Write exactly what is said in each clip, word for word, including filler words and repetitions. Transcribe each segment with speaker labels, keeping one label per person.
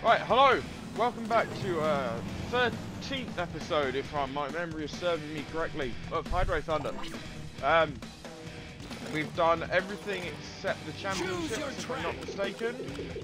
Speaker 1: Right, hello! Welcome back to uh thirteenth episode, if uh, my memory is serving me correctly, of Hydro Thunder. Um, we've done everything except the championships, if I'm not mistaken.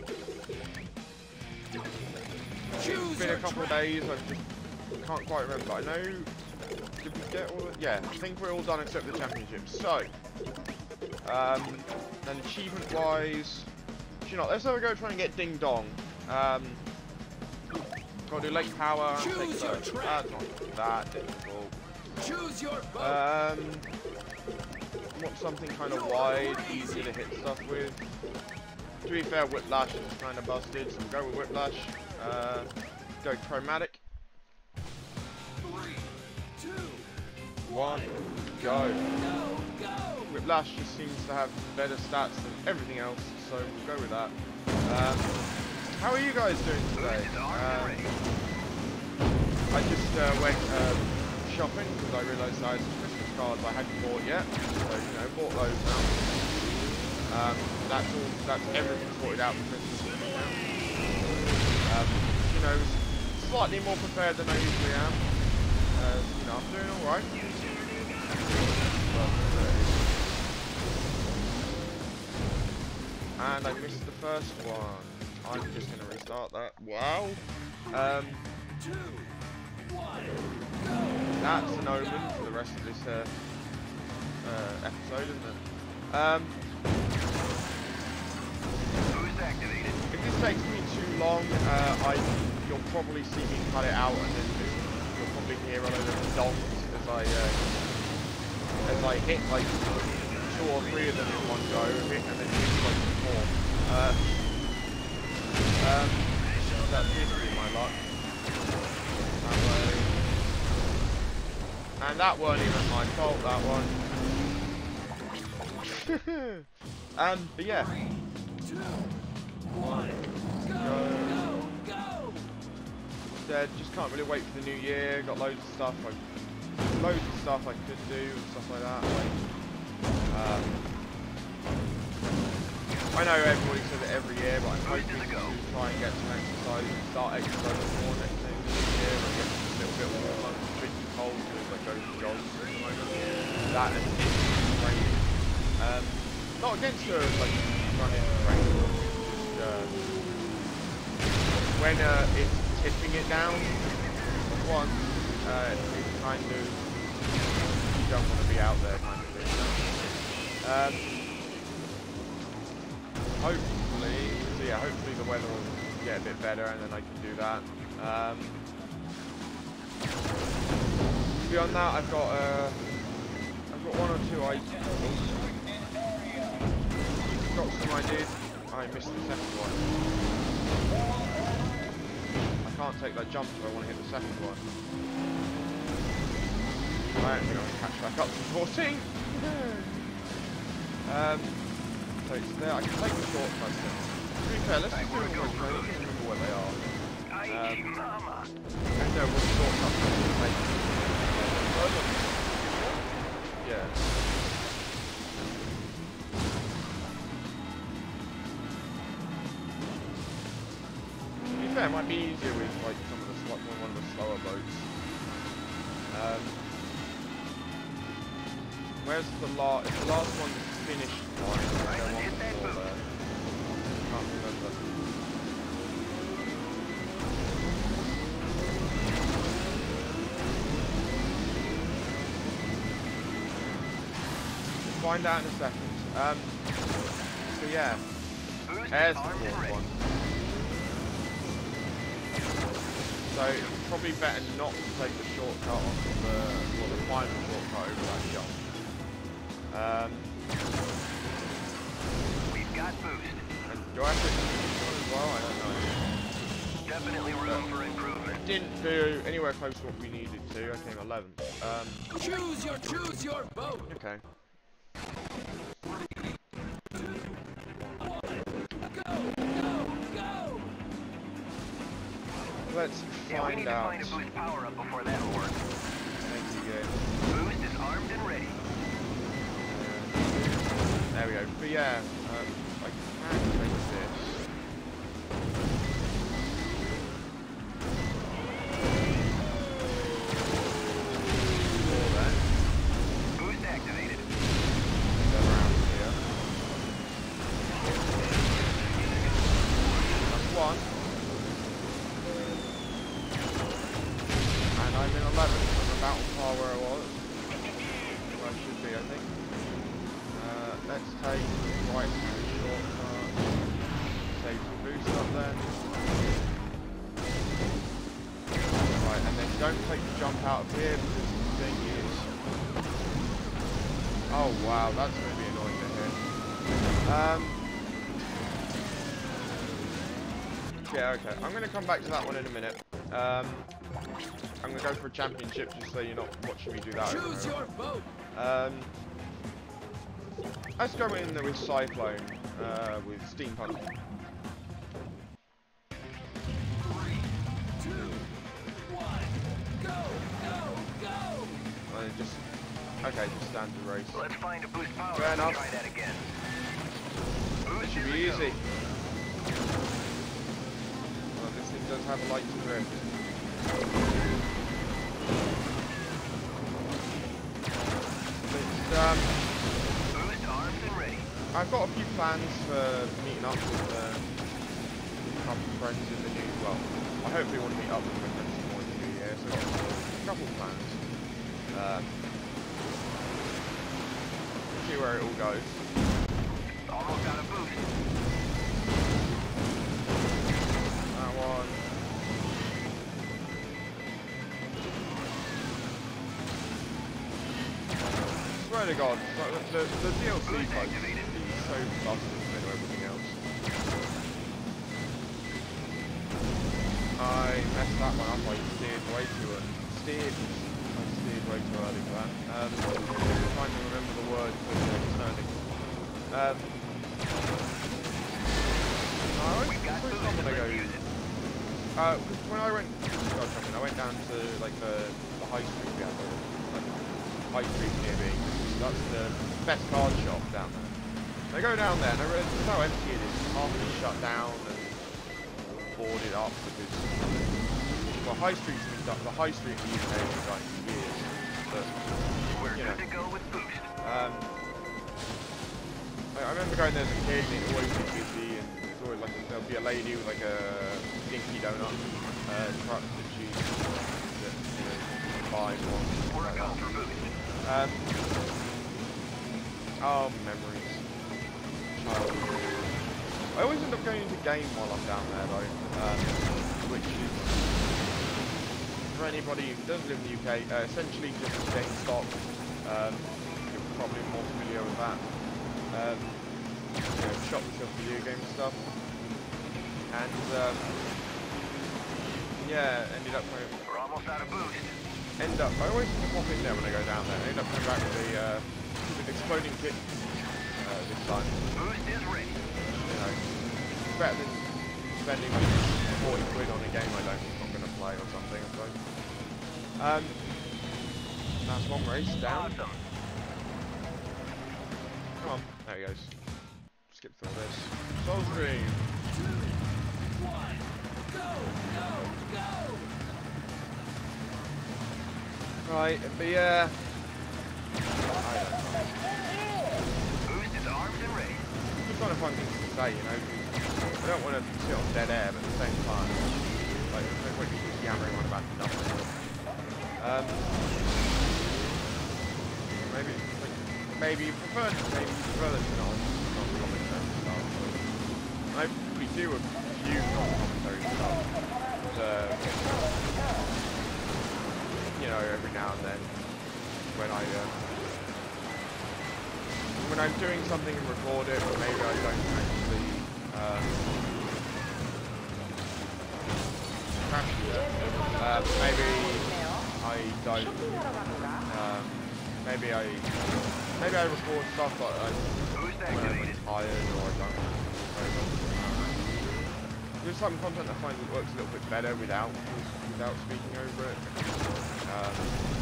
Speaker 1: It's been a couple of days, I just can't quite remember. I know, did we get all the, yeah, I think we're all done except the championships. So, um, and achievement-wise, you know, let's have a go try and get Ding Dong. Um, gotta do Lake Power. Take the, that's not that difficult. Choose your boat. Um, want something kind of wide, easy to hit stuff with. To be fair, Whiplash is kind of busted, so we'll go with Whiplash. Uh, go Chromatic. Three, two, one, go. go, go. Whiplash just seems to have better stats than everything else, so we'll go with that. Um, how are you guys doing today? Um, I just uh, went um, shopping because I realised I had some Christmas cards I hadn't bought yet, so you know, bought those now. Um, that's all. That's everything sorted out for Christmas now. Um, you know, slightly more prepared than I usually am. Uh, you know, I'm doing all right. And I missed the first one. I'm just going to restart that. Wow. Um, Two, one, go. That's an omen for the rest of this uh, uh, episode, isn't it? Um, Who's activated? If this takes me too long, uh, I you'll probably see me cut it out, and then just, you'll probably hear a load of dongs as I uh, as I hit like two or three of them in one go, hit, and then hit like four. Uh, um, that appears to be my luck. That way. And that weren't even my fault, that one. um, but yeah. Three, two, one, go, go, go. Instead, just can't really wait for the new year. Got loads of stuff. I, loads of stuff I could do and stuff like that. Like, um, I know everybody says it every year, but I'm hoping to try and get some exercise and start exercising more next year. I get a little bit warmer, it's pretty cold as I go for jogs at the moment. That and training. Um, not against her, like running training. Just uh, when uh, it's tipping it down once, uh, it's kind of you don't want to be out there kind of thing. Um, hopefully, so yeah, hopefully the weather will get a bit better, and then I can do that. Um, Beyond that, I've got uh, I've got one or two I got some I did. I missed the second one. I can't take that jump if I want to hit the second one. I don't think I'm gonna catch back up to fourteen. um, so it's there. I can take the shortcuts then. To be fair, let's just do it quick. I don't remember where they are. Um, and there was shortcuts I can take. Yeah. To be fair, it might be easier with like some of the like one of the slower boats. Um, where's the last? If the last one finished one, I don't want to go there. I can't remember. Find out in a second. Um, so yeah, there's the fourth one. So it's probably better not to take the shortcut off of the, well, the final shortcut over that jump. Um, We've got boost. And do I have to do one as well? I don't know. Definitely room for improvement. Didn't do anywhere close to what we needed to. I came eleventh. Um, choose your choose your boat. Okay. Let's yeah, find out. Find a boost power up before that'll work. Thank you, guys. Boost is armed and ready. Uh, there we go. But yeah, uh, I can take this. one. And I'm in eleventh. I'm about on par where I was. Where I should be, I think. Uh, let's take the right hand shortcut. Save some boost up then. Right, and then don't take the jump out of here because the thing is... Oh wow, that's going to be annoying to hit. Um, yeah, okay. I'm going to come back to that one in a minute. Um, I'm going to go for a championship just so you're not watching me do that.
Speaker 2: Choose your boat.
Speaker 1: Um, let's go in there with Cyclone, uh, with Steampunk.
Speaker 2: Three, two, one, go, go, go.
Speaker 1: And just, okay, just standard race.
Speaker 3: Let's find a boost power.
Speaker 1: Fair enough.
Speaker 3: Try that again.
Speaker 1: It should be easy. Well, this thing does have a light to drift. But, um,
Speaker 3: Boost arms and ready.
Speaker 1: I've got a few plans for meeting up with uh, a couple of friends in the new, well, I hopefully want to meet up with my friends more in the new year, so I've got a couple of plans. Um, see where it all goes.
Speaker 3: Almost got a boost.
Speaker 1: That one. Swear to God, the, the, the D L C bug is so busted compared to everything else. I messed that one up, I steered way too early. Steered. I steered way too early for that. Um, I'm trying to remember the word for turning. Um, I always which one when I go. Uh, when I went, God, I, mean, I went down to like the, the high street we had, like high street near me. That's the best card shop down there. I go down there and I realised how empty it is. Half of it's shut down and boarded up because well, high street's been done. The high street in the U K has been done for years, but
Speaker 3: We're
Speaker 1: you know.
Speaker 3: good to go with boost.
Speaker 1: Um, I remember going there as a kid and it always be busy and there's always like, there'll be a lady with like a dinky donut uh, truck that she, that, you know, buys one.
Speaker 3: We're a go for boost.
Speaker 1: Um, oh, memories. Childhood. I always end up going into game while I'm down there though, um, which is, for anybody who doesn't live in the U K, uh, essentially just GameStop. Um, you're probably more familiar with that. Um, you know, shop that sells video game stuff. And, um, yeah, ended up going...
Speaker 3: We're almost out of boost.
Speaker 1: End up, I always pop in there when I go down there. I end up coming back with the, uh, with exploding kit uh, this time.
Speaker 3: Boost is ready.
Speaker 1: You know, it's better than spending like forty quid on a game I don't, I'm not going to play or something, I suppose. Um, that's one race down.
Speaker 3: Awesome.
Speaker 1: Come on, there he goes. Skip through this. Soul Stream.
Speaker 2: Two, one, go, go, go.
Speaker 1: Right, but yeah. I don't know.
Speaker 3: Boost is armed and ready.
Speaker 1: I'm just trying to find things to say, you know. I don't want to sit on dead air, but at the same time, like, there's no point in just yammering on about nothing. Um, maybe, like, maybe you prefer, maybe you prefer this to not non-commentary stuff. I we do a few non-commentary stuff. But, uh, you know, every now and then, when I, uh, when I'm doing something and record it, but maybe I don't actually, um, uh, maybe I don't, um, maybe I, maybe I record stuff that I, when I'm like, tired or I don't over. There's some content I find that works a little bit better without, without speaking over it. Um,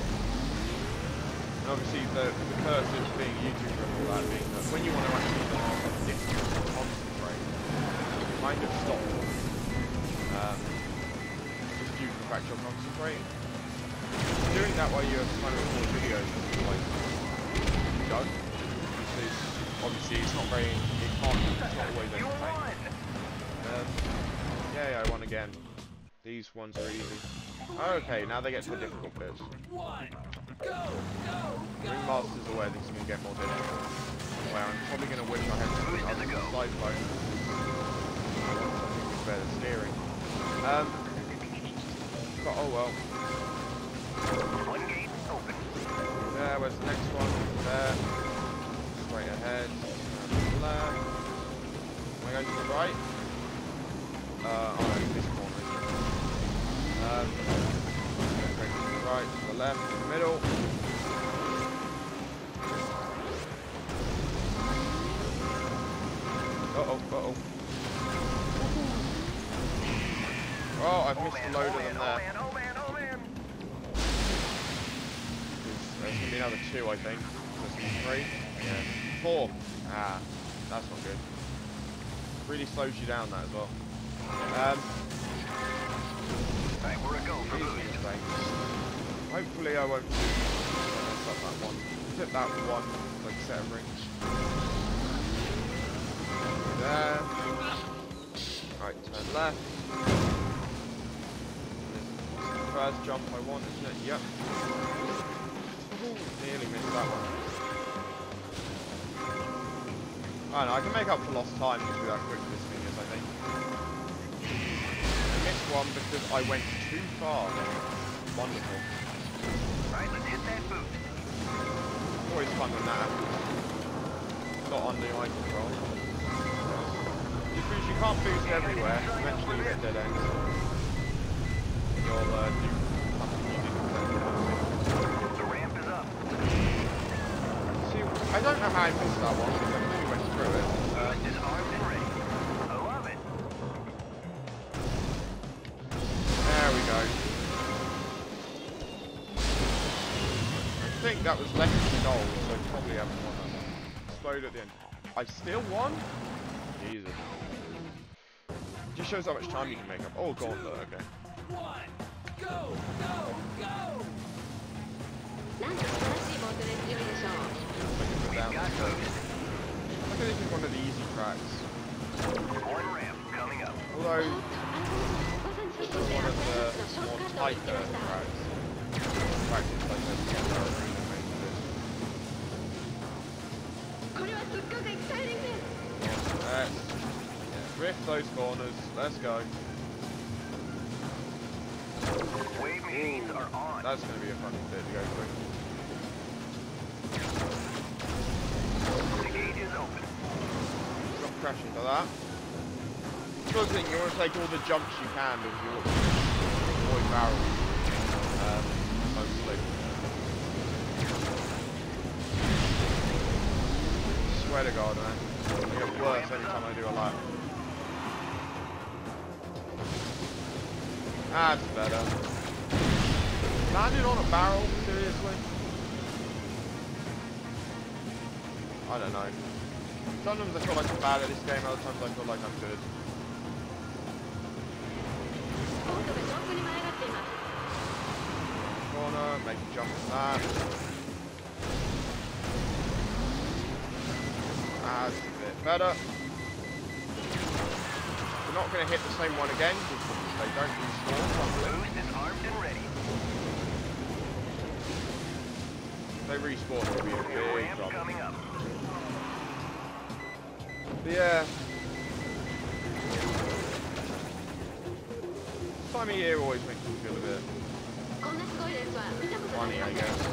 Speaker 1: and obviously the, the curse of being a YouTuber and all that being that when you want to actually concentrate, you kind of stop. Um, just due to the fact you're concentrating. Doing that while you're trying to record videos is like, go. Because obviously it's not very, it can't, it's not always entertaining. Um, yeah, again. These ones are easy. Okay, now they get to the difficult bits.
Speaker 2: One, go, go, go.
Speaker 1: Ringmaster's aware this is going to get more difficult. Where I'm probably going to wish I had something other than a slide phone. I want something with better steering. Um, but oh well.
Speaker 3: One gate open.
Speaker 1: There, where's the next one? There. Straight ahead. And to the left. Am I going to the right? Uh, oh no, this corner. Um, straight to the right, to the left, to the middle. Uh oh, uh oh. Oh, I've missed a load of them there.
Speaker 3: Oh man, oh man,
Speaker 1: There's going to be another two, I think. There's going to be three. Yeah. Four. Ah, that's not good. Really slows you down, that as well. Um,
Speaker 3: Alright, we're a go for
Speaker 1: these
Speaker 3: boost.
Speaker 1: are the things. Hopefully I won't mess up that one. Hit that one, like a set of rings. There. Right, turn left. This is the first jump I want, isn't it? Yep. Ooh, nearly missed that one. I don't know, I can make up for lost time just with how quick this thing is, I think. I missed one because I went too far. Wonderful.
Speaker 3: Right, let's hit that boost.
Speaker 1: Always fun when that happens. Not under my control. Just because you can't boost everywhere, eventually you get dead ends. You'll uh, do something you didn't expect to happen.
Speaker 3: The ramp is up.
Speaker 1: See, I don't know how I missed that one because I really went through it. Uh,
Speaker 3: Boost is armed and ready. I love it.
Speaker 1: there we go. I think that was less than goal, so I probably haven't won that one. Explode at the end. I still won? Jesus. Just shows how much time you can make up. Oh, gauntlet, okay.
Speaker 2: One, go, go, go.
Speaker 4: なんと素晴らしいボートで強いでしょう。
Speaker 1: Look at
Speaker 3: Got
Speaker 1: this. Look at this is one of the easy tracks.
Speaker 3: one ramp coming up.
Speaker 1: Although,
Speaker 4: ご存知
Speaker 1: it's
Speaker 4: こち
Speaker 1: one
Speaker 4: ら
Speaker 1: of
Speaker 4: フランス
Speaker 1: the
Speaker 4: のショー
Speaker 1: more
Speaker 4: トカットを見つけ
Speaker 1: tighter
Speaker 4: ました。
Speaker 1: tracks. Practice like this. Thunder Hurricane Ep thirteen.
Speaker 4: これはすっごくエキサイティングです。
Speaker 1: Let's yeah, drift those corners. Let's go.
Speaker 3: Wave machines are on.
Speaker 1: That's going to be a fun bit to go through.
Speaker 3: The gate is open.
Speaker 1: Not crash into that. Good thing you want to take all the jumps you can because you want to avoid barrels. Um, mostly. Swear to God, man. It gets worse every time I do a lap. That's better. Landed on a barrel? Seriously? I don't know. Sometimes I feel like I'm bad at this game, other times I feel like I'm good.
Speaker 4: ボートが上空に舞い上がっています。
Speaker 1: Corner, make a jump on that. That's a bit better. We're not going to hit the same one again because they don't respawn properly.
Speaker 3: Boost is armed and ready.
Speaker 1: If they respawn, it'll be a
Speaker 3: New
Speaker 1: big
Speaker 3: ramp
Speaker 1: problem.
Speaker 3: coming up.
Speaker 1: But yeah. This time of year always makes me feel a bit
Speaker 4: こんなすごいレースは見たことがあり
Speaker 1: funny,
Speaker 4: ま
Speaker 1: I
Speaker 4: せん。
Speaker 1: guess.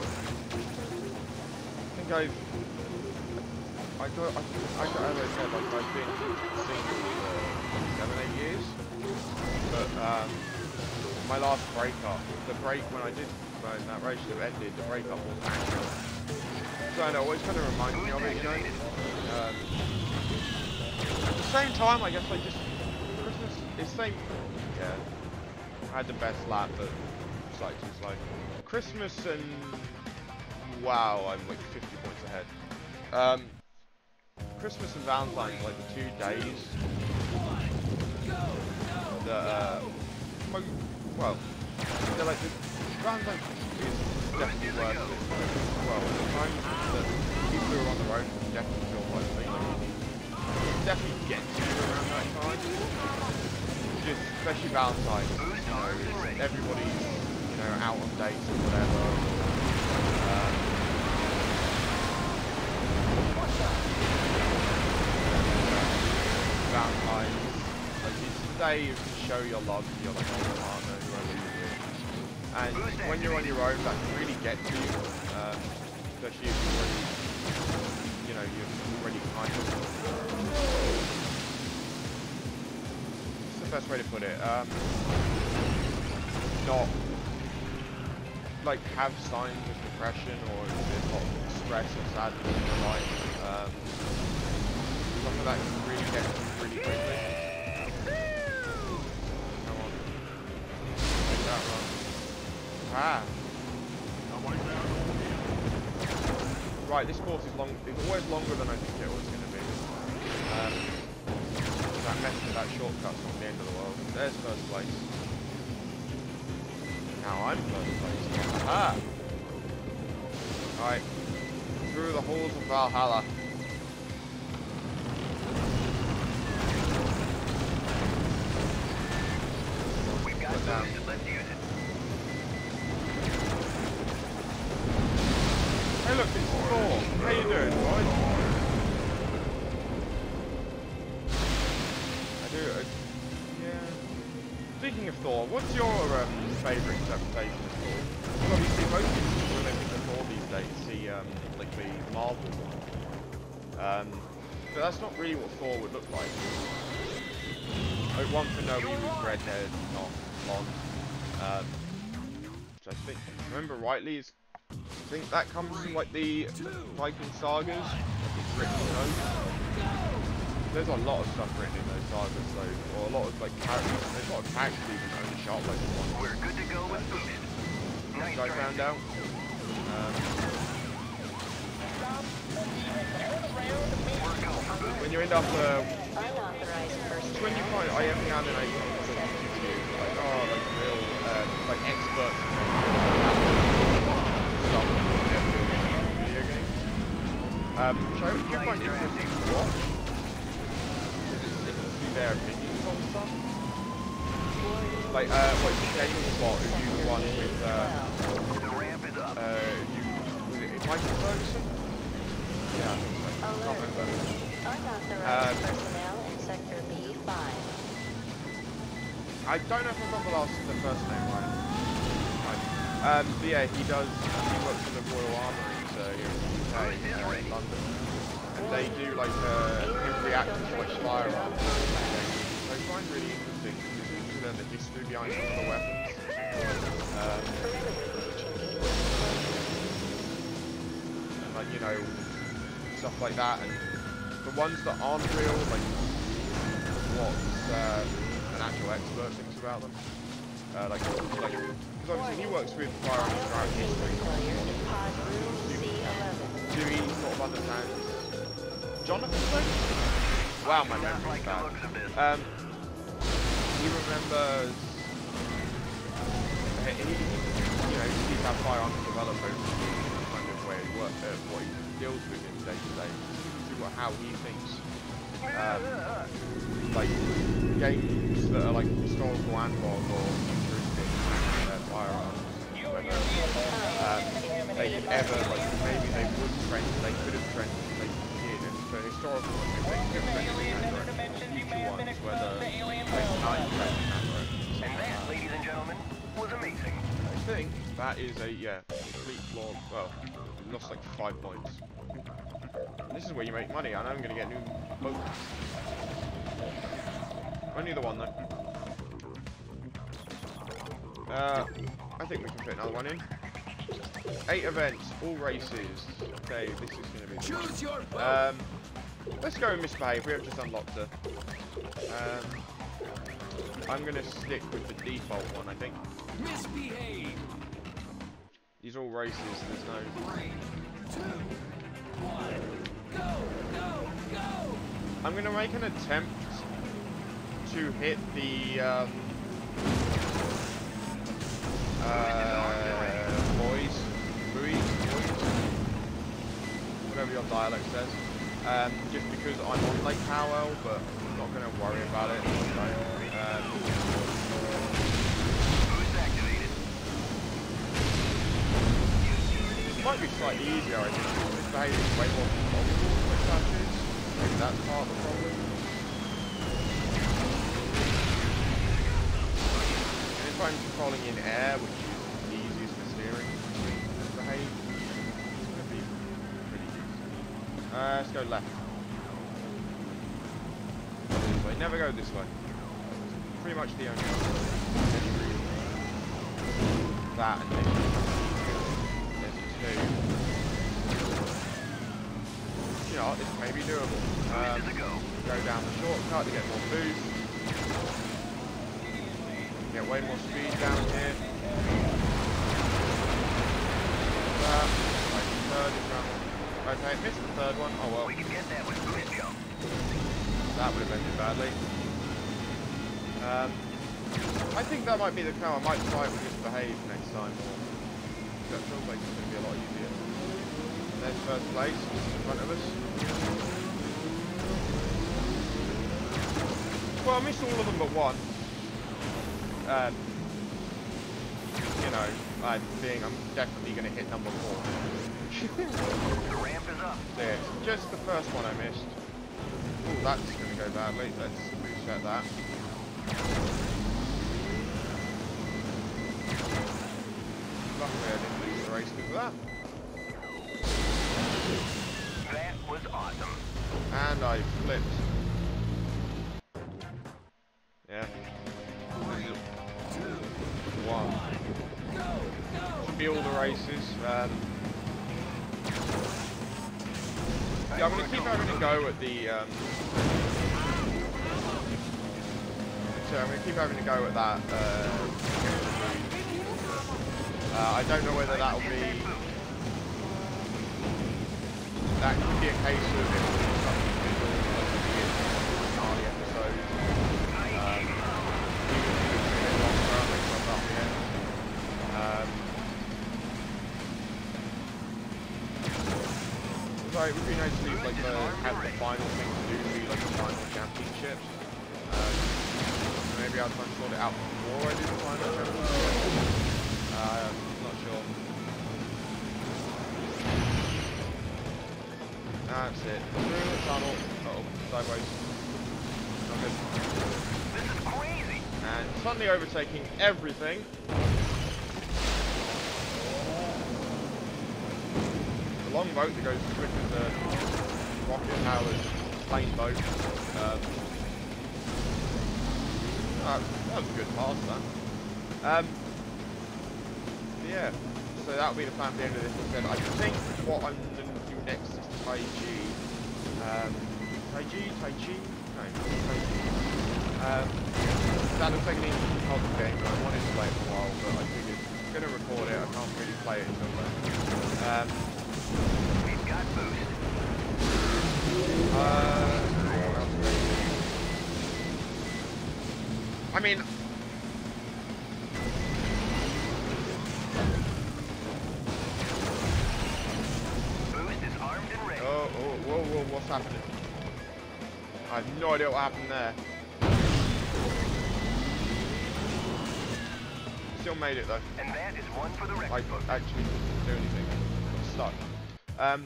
Speaker 1: I think I've... I got, I, I got, as I said, like, I've been single for seven, eight years. But, um, my last breakup, the break when I did, when that relationship ended, the breakup was angry. So it always kind of reminds me of it, you know? Um, at the same time, I guess I just, Christmas, it's same, yeah, I had the best lap, but slightly too slow. Christmas and, wow, I'm like fifty points ahead. Um, Christmas and Valentine's, like the two days that, uh, my, well, they're like, the, Valentine's is definitely worth it. Well, the times that people who are on the road definitely feel like they definitely get to you around that time. just, especially Valentine's, you know, it's- everybody's, you know, out on dates or whatever. Um, Valentine's, like, it's a day you can show your love to your like, partner, whoever you're with. And when you're on your own, that can really get to you, um, especially if you're already, you know, you're already kind of. What's the best way to put it? Um, not like have signs of depression or a lot of stress or sadness in your life. Um, some of that can really get to you really quickly. Come on, make that run. Ah. Right, this course is long. It's always longer than I think it was going to be. Um, that method, that shortcut's not the end of the world. There's first place. Now I'm first place. Aha! Alright. Through the halls of Valhalla.
Speaker 3: We've got
Speaker 1: Put down.
Speaker 3: boost. Let's use it.
Speaker 1: Hey look, it's Thor. How you doing, boys? I do, uh, yeah. Speaking of Thor, what's your um, favourite interpretation of Thor? Well, obviously most people, when they think of Thor these days, see um, like the Marvel one. Um, but that's not really what Thor would look like. Like, one for no, he was red-haired, not blonde. Um, which I think, if I remember rightly, is I think that comes from like the Viking sagas, like it's written in those. There's a lot of stuff written in those sagas though, or a lot of like characters, there's a lot of characters even only shot like the one.
Speaker 3: We're good to go with boost. Nice
Speaker 1: I
Speaker 3: try.
Speaker 1: found out. Um, when you end up, uh,
Speaker 4: Unauthorized
Speaker 1: it's when you find, I am found an eight like, oh, like real, uh, like experts stuff video games. Um, which I do find interesting to watch. To see their opinions on stuff. Like, uh, what's the game spot who you the one with, uh,
Speaker 3: The ramp is up.
Speaker 1: uh, you, was it Michael Ferguson? Yeah, I think so. I can't remember.
Speaker 4: Unauthorized personnel in sector B five.
Speaker 1: I don't know if I got the last, the first name right. Right. Um, but yeah, he does, he works in the Royal Armouries, uh, here in the U K, uh, in London. And they do like, uh, him reacting to like firearms. Which I find really interesting, to learn the history behind some of the weapons. Um, and like, you know, stuff like that, and the ones that aren't real, like, what, uh, an actual expert thinks about them. Uh, like, like, because obviously he works with firearms throughout history. Do he sort of understands Jonathan thing? Wow, my memory's bad. Um, he remembers, he, he, you know, he's had firearms developer, kind of where he works, uh, what he deals with in day to day. See what, how he thinks. Um, like games that are like historical analog or futuristic uh, firearms, whether um, they could ever, like maybe they would trend, they could have trended, they did, and for historical ones they could have trended in that direction, future ones, whether they might trend in that direction.
Speaker 3: And that, ladies and gentlemen, was amazing.
Speaker 1: I think that is a, yeah, complete flaw, well, we lost like five points. This is where you make money, and I'm going to get new boats. Only the one, though. Uh, I think we can fit another one in. Eight events, all races. Okay, this is going to be...
Speaker 2: Choose your boat.
Speaker 1: Um, let's go and misbehave. We have just unlocked her. Um, I'm going to stick with the default one, I think.
Speaker 2: Misbehave.
Speaker 1: These are all races, there's no...
Speaker 2: Three, two, one. Go, go, go.
Speaker 1: I'm going to make an attempt to hit the, um, uh, boys, buoys, buoys, whatever your dialect says, um, just because I'm on Lake Powell, but I'm not going to worry about it. So, Um,
Speaker 3: Boost activated.
Speaker 1: it might be slightly easier, I think. This behaviour is way more controllable than the crashes. Maybe that's part of the problem. And if I'm controlling in air, which is the easiest for steering, this behave, it's going to be pretty easy. Uh, let's go left. This way. Never go this way. It's pretty much the only one. That and maybe there's two. You know, this may be doable. Um, go down the shortcut to get more boost. Get way more speed down here. That. Like the third is round. Okay, missed the third one. Oh well.
Speaker 3: We can get that with boost jump.
Speaker 1: That would have ended badly. Um, I think that might be the car. I might try it with this behave next time. That feels like it's going to be a lot easier. There's first place, just in front of us. Well, I missed all of them but one. Um, you know, I being I'm definitely going to hit number four.
Speaker 3: The ramp is up.
Speaker 1: There, just the first one I missed. Oh, that's going to go badly. Let's reset that. Luckily, I didn't lose the race because of that.
Speaker 3: That was awesome.
Speaker 1: And I flipped. Yeah. One. Should be all the races. Um, yeah, I'm going to keep having a go at the. Um, so I'm going to keep having a go at that. Uh, uh, I don't know whether that'll be. That could be a case of it will be something visual, like it is a gnarly episode. Um, even if it's a bit longer, I'll make stuff up here. Um, so it would be nice to leave, like, the, have the final thing to do be like the final championship. Um, maybe I'll try and sort it out before I do the final championship. Uh, I'm not sure. That's it. Through the tunnel. Uh oh, sideways. Not good.
Speaker 3: This is crazy.
Speaker 1: And suddenly overtaking everything. The long boat that goes quicker than the rocket-powered plane boat. Um, that, that was a good pass, that. Um, yeah. So that'll be the plan at the end of this episode. I think what I'm going to do next is Tai Chi. Um, Tai Chi? Tai Chi? No, Tai Chi. Um, that looks like an interesting puzzle game, but I wanted to play it for a while, but I figured I'm going to record it. I can't really play it until then. Um,
Speaker 3: We've got boost.
Speaker 1: uh, what else do I do? I mean, Oh, oh, whoa, whoa, what's happening? I have no idea what happened there. Still made it though.
Speaker 3: And that is one for the
Speaker 1: I
Speaker 3: record book.
Speaker 1: actually didn't do anything. I'm stuck. Um,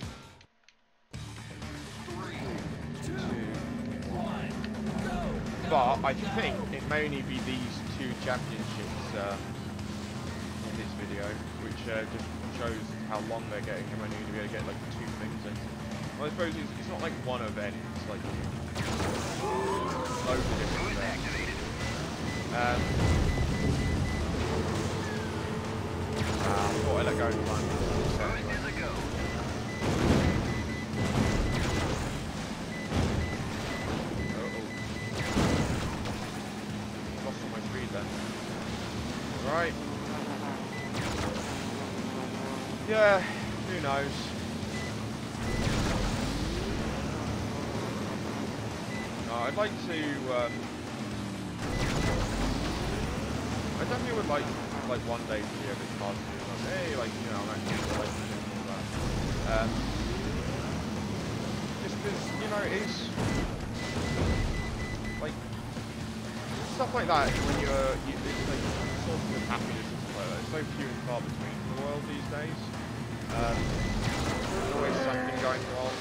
Speaker 2: Three, two, one, go,
Speaker 1: but I think it may only be these two championships uh, in this video, which uh, just shows how long they're getting. I'm only going to be able to get like two things in. Well, I suppose it's, it's not like one event, it's like loads of different events. Um, uh, I thought I let go of time. Lost all my speed then. Right. Yeah, who knows? Uh, I'd like to, um, I definitely would like, like one day to be a bit positive, like, hey, like, you know, I'm actually like and all that. Um, just because, you know, it's, like, stuff like that, when you're, you, it's like sources of happiness and stuff like that. It's so few and far between in the world these days. Um, there's always something going wrong.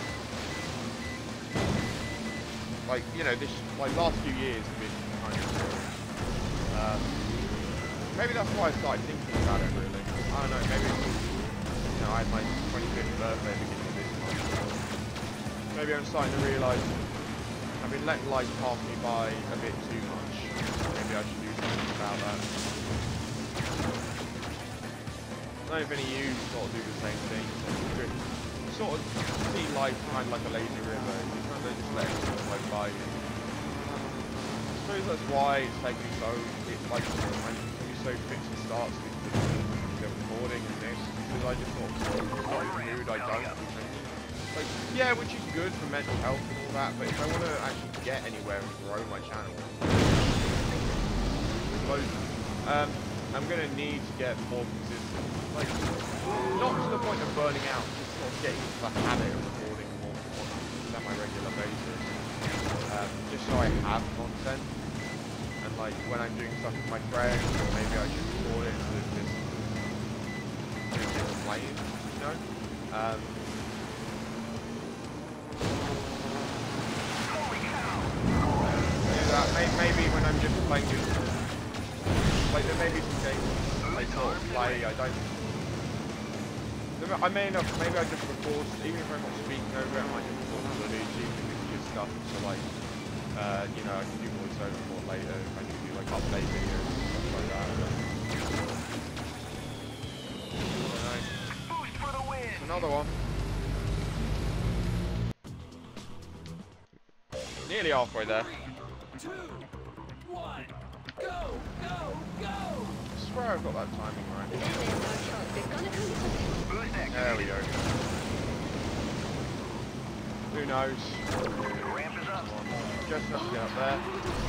Speaker 1: Like, you know, this, like, last few years have been kind of, um, maybe that's why I started thinking about it, really. I don't know, maybe it's, you know, I had my twenty-fifth birthday at the beginning of this month. Maybe I'm starting to realise I've been letting life pass me by a bit too much. Maybe I should do something about that. I don't know if any of you sort of do the same thing. You sort of see life kind of like a lazy river. You kind of just let it flow by you. I suppose that's why it's taking me so, it, like, I'm so fixed and starts with the recording and this, because I just sort of not in the mood I don't. Like, yeah, which is good for mental health and all that, but if I want to actually get anywhere and grow my channel, um, I'm going to need to get more consistent. Like, not to the point of burning out, just sort of getting into the habit of recording more on a semi-regular basis. Um, just so I have content. And like, when I'm doing stuff with my friends, or maybe I should record it instead of just, just playing, you know? Um, That may, maybe when I'm just playing, just, like there may be some games I sort of play. I don't. I may not. Maybe I just record, even if I'm not speaking over it. I might just record some footage, even if it's just stuff. So like, uh, you know, I can do voiceover more later. If I need to do like update videos and stuff like that. Boost for the win. Another one. Nearly halfway there.
Speaker 2: Two, one, go, go, go!
Speaker 1: I swear I've got that timing right. There we go. Who knows?
Speaker 3: Ramp is up.
Speaker 1: Just enough to get up there.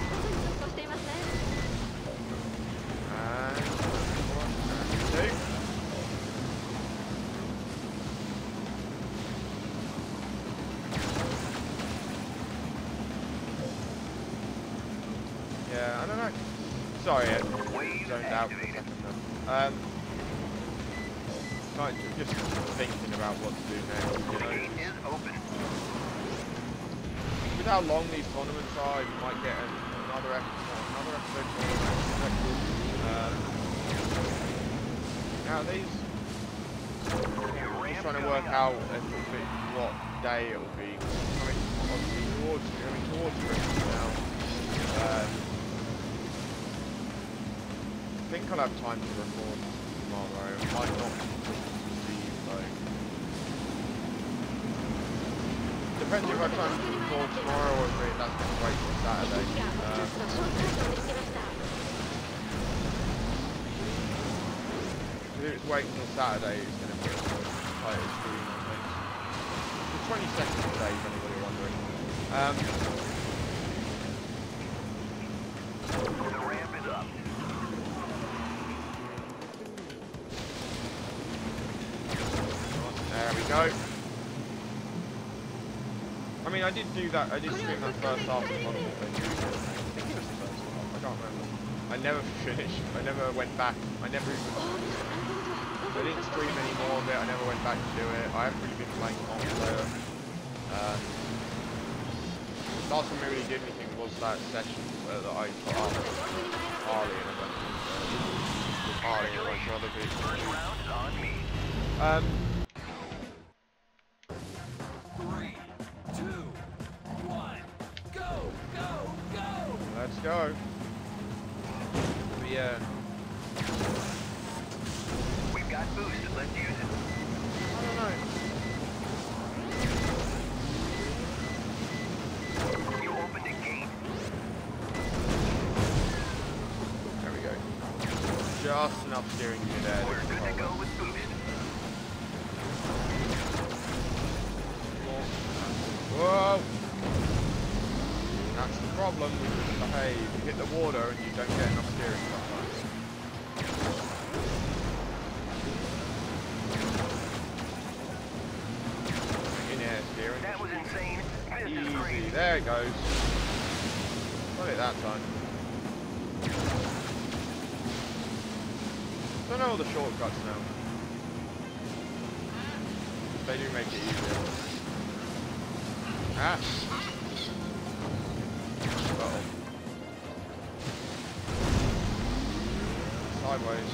Speaker 1: And one, and two. Yeah, I don't know. Sorry, I zoned out for a second then. Um, like, just thinking about what to do next, you know. With how long these tournaments are, you might get an, another episode, another episode um, now these, just trying to work out if it'll be, what day it'll be. Coming obviously towards, coming towards Christmas now. Um, I think I'll have time to record tomorrow. It might not be like. Depends if I have time to record tomorrow or if that's going to wait till Saturday. Um, if it's waiting till Saturday, it's going to be quite a stream, I think. The twenty-second today, if anybody wondering. Um,
Speaker 3: The ramp is up.
Speaker 1: There we go. I mean, I did do that. I did stream that first half of Modern Warfare two. I think it was the first half. I can't remember. I never finished. I never went back. I never even. I didn't stream any more of it. I never went back to do it. I haven't really been playing multiplayer. Um, last time I really did anything was that session uh, that I put up with Harley and a bunch of with Harley and a bunch of other people.
Speaker 3: First round is on me.
Speaker 1: Um.
Speaker 2: Three, two, one, go, go, go!
Speaker 1: Let's go. But yeah.
Speaker 3: We've got boost. Let's use it.
Speaker 1: I don't know.
Speaker 3: You opened a gate.
Speaker 1: There we go. Just enough steering gear there.
Speaker 3: We're good to go with boost.
Speaker 1: Whoa! That's the problem with hey, you hit the water and you don't get enough steering sometimes. In air steering.
Speaker 3: That was insane. This is
Speaker 1: Easy.
Speaker 3: crazy.
Speaker 1: There it goes. Got it that time. don't know all the shortcuts now. They do make it easier. Ah. Uh-oh. Sideways.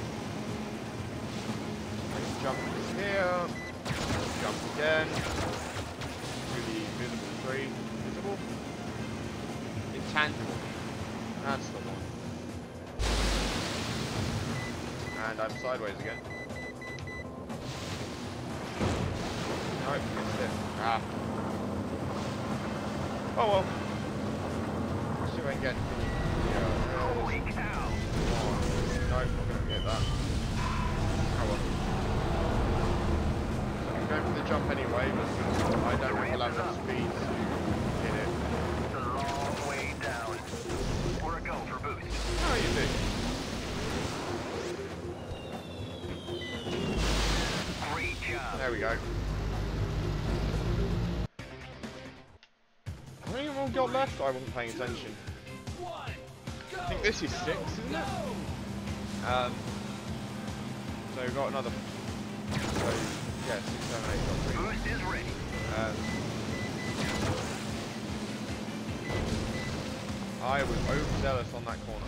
Speaker 1: Let's jump here. Jump again. To the invisible tree. Visible? Intangible. That's the one. And I'm sideways again. Nope, missed it. Ah. Oh well. Let's see if I can get the... Yeah.
Speaker 3: Holy cow!
Speaker 1: Nope, not gonna get that. Oh well. So I'm going for the jump anyway, but I don't know if I'll have enough speed to hit it.
Speaker 3: It's a long way down. We're a go for boost.
Speaker 1: How you do?
Speaker 3: Great job.
Speaker 1: There we go. How many more got left? I wasn't paying attention.
Speaker 2: One, go,
Speaker 1: I think this is six, isn't it? Um, so we've got another. So, yeah, six, seven, eight, got three.
Speaker 3: Boost is ready.
Speaker 1: Um, I was overzealous on that corner.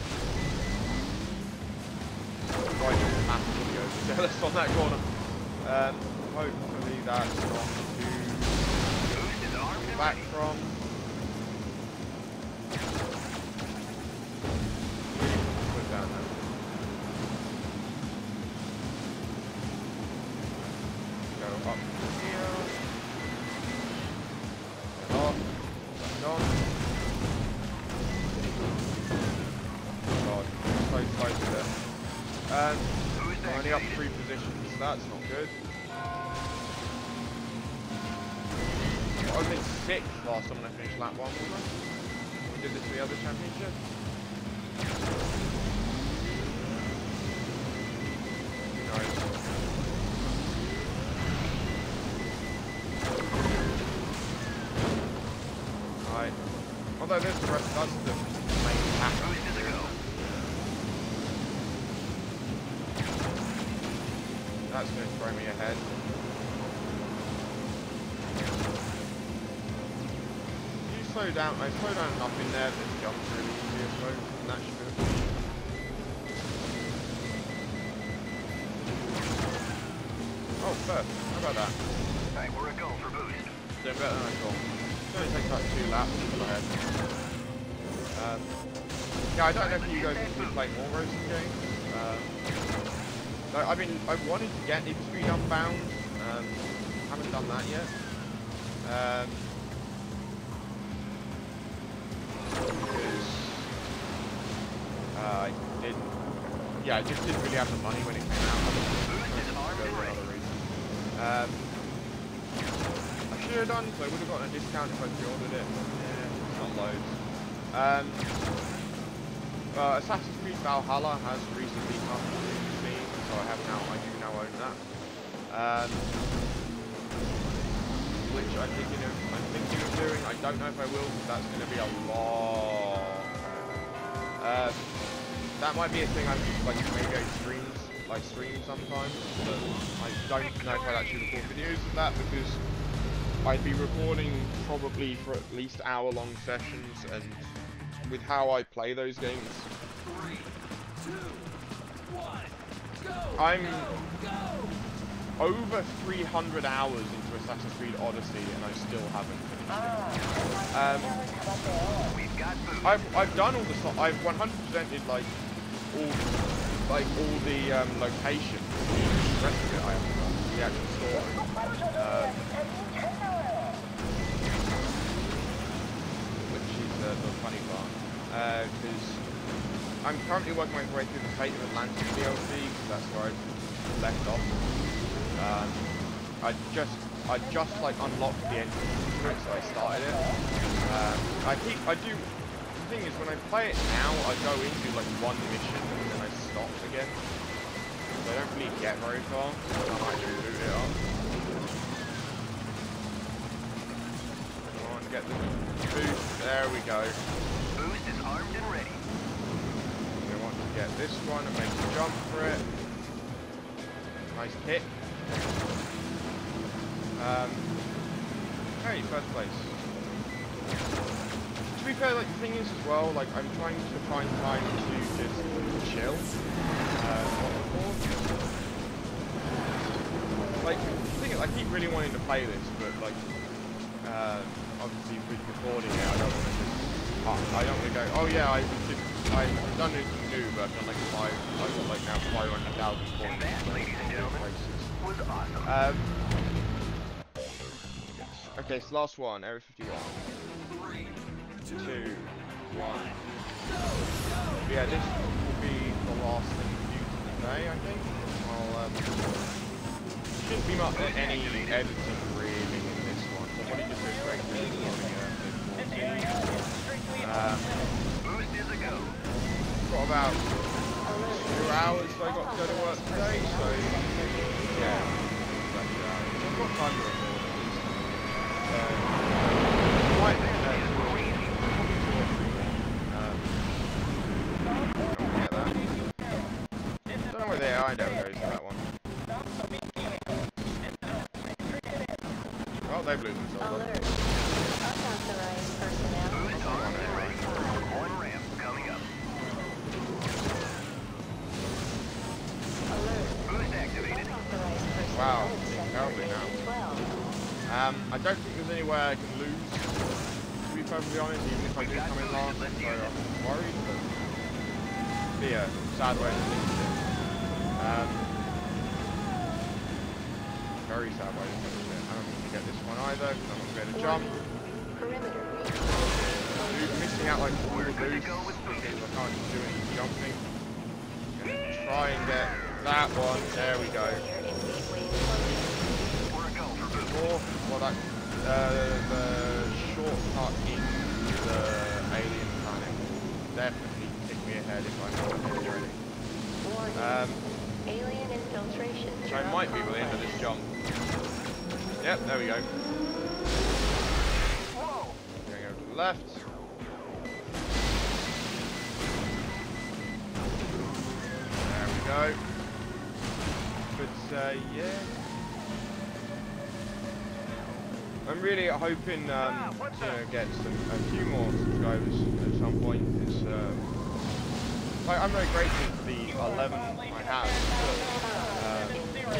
Speaker 1: Quite massively overzealous on that corner. Um, hopefully that's not too
Speaker 3: Boost is armed and
Speaker 1: back
Speaker 3: ready.
Speaker 1: from. Put it down there. Go up here. Get off. Back on. God, so close there. Um,
Speaker 3: Boost
Speaker 1: I'm only up
Speaker 3: activated.
Speaker 1: three positions, so that's not good. I was in sixth last time when I finished lap one, wasn't I? We did this for the other championship. Who knows? Right. Although there's the rest, that's the main pack.
Speaker 3: Boost is a go.
Speaker 1: That's going to throw me ahead. You slow down, I slow down enough in there that the jump's really easy, I suppose, and that should be it. Oh, first. How about that?
Speaker 3: Alright, we're a go for boost.
Speaker 1: Doing better than I thought. It only takes like two laps to go ahead. Um, yeah, I don't know if you guys actually play more racing games. Um, like, I mean, I wanted to get Need for Speed Unbound. Um, haven't done that yet. Um, because uh, I didn't. Yeah, I just didn't really have the money when it came out. I was
Speaker 3: Boost is armed
Speaker 1: go
Speaker 3: and
Speaker 1: for
Speaker 3: ready.
Speaker 1: another reason. Um, I should have done, so I would have gotten a discount if I pre-ordered it. Yeah, not loads. Um, uh, Assassin's Creed Valhalla has recently come to Steam, so I have now, I do now own that. Um, which I'm thinking of, I'm thinking of doing. I don't know if I will, because that's going to be a long. Um, that might be a thing I like maybe I streams, like stream sometimes, but I don't know if I'd actually record videos of that because I'd be recording probably for at least hour-long sessions, and with how I play those games,
Speaker 2: three, two, one, go,
Speaker 1: I'm
Speaker 2: go, go.
Speaker 1: over three hundred hours into Assassin's Creed Odyssey, and I still haven't finished it. Um,
Speaker 3: We've got boost.
Speaker 1: I've I've done all the so I've one hundred percented like all like all the um, locations. The rest of it I haven't done. The actual story. Um, which is uh, the funny part, because uh, I'm currently working my way through the Fate of Atlantis D L C, because that's where I left off. Um, I just I just like unlocked the entrance to it, so I started it. Um, I keep I do. The thing is, when I play it now, I go into like one mission and then I stop again. So I don't really get very far. So I might just boot it up. Come on, get the boost. There we go.
Speaker 3: Boost is armed and ready.
Speaker 1: We want to get this one and make a jump for it. Nice kick. Um, hey, first place. To be fair, like the thing is as well, like I'm trying to find time to just chill. Uh, like, the thing is, I keep really wanting to play this, but like, uh, obviously with recording it, I don't want to just, uh, I don't want to go, oh yeah, I did, I've done it new, but I've done like five, I've got like now five hundred thousand points.
Speaker 3: Ladies and gentlemen, was awesome.
Speaker 1: Um, okay, so last one, Area fifty-one.
Speaker 2: Three, two,
Speaker 1: Two, one.
Speaker 2: go, go.
Speaker 1: Yeah, this will be the last thing we do today, I think. I'll, um, shouldn't be much any editing really in this one. So what do you just do straight to recording it? Um,
Speaker 3: Boost is a go.
Speaker 1: got about two hours I got to go to work today, so yeah, about two hours. I've got time to record at least. So, quite uh, probably two or three more. Um, Get that. Don't know where they are, I never goes to that one. Oh, they blew themselves up.
Speaker 4: Alert. Unauthorized personnel.
Speaker 3: Boost on the right. One ramp coming up.
Speaker 4: Alert.
Speaker 3: Boost activated.
Speaker 4: Unauthorized personnel.
Speaker 1: Wow,
Speaker 4: in sector
Speaker 1: terribly now.
Speaker 4: twelve.
Speaker 1: Um, I don't think there's any way I can lose, to be perfectly honest, even if I do come in last, so I'm worried, but but yeah, sad way to think of it. Um, very sad way to think of it. I don't think we get this one either, because I'm not going to be able to jump.
Speaker 4: Perimeter breach.
Speaker 1: Dude, missing out like all the boosts, because I can't do any jumping. Gonna try and get that one, there we go.
Speaker 3: We're a go for boost.
Speaker 1: Or, well, that, uh, the shortcut into the alien planet will definitely kick me ahead if I know what they're doing.
Speaker 4: Warning.
Speaker 1: Um,
Speaker 4: Alien infiltration.
Speaker 1: so I might be able to enter this jump. Yep, there we go.
Speaker 3: Whoa!
Speaker 1: Going over to the left. There we go. But, uh, yeah. I'm really hoping, um, you know, get some, a few more subscribers at some point. It's, uh, like, I'm very grateful for the eleven I have. But, um,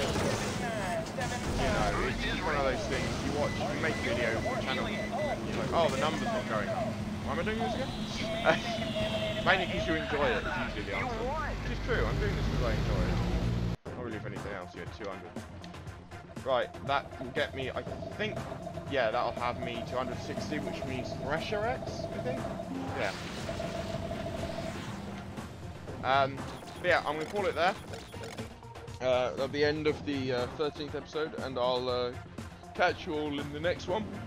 Speaker 1: you know, it's just one of those things. You watch, you make a video on your channel, and you're like, oh, the number's not going up. Why am I doing this again? Mainly because you enjoy it. It's usually the answer. Which is true. I'm doing this because I enjoy it. Not really for anything else. You get two hundred. Right, that will get me, I think, yeah, that'll have me two hundred sixty, which means Thresher X, I think? Yeah. Um, but yeah, I'm going to call it there. Uh, at the end of the uh, thirteenth episode, and I'll uh, catch you all in the next one.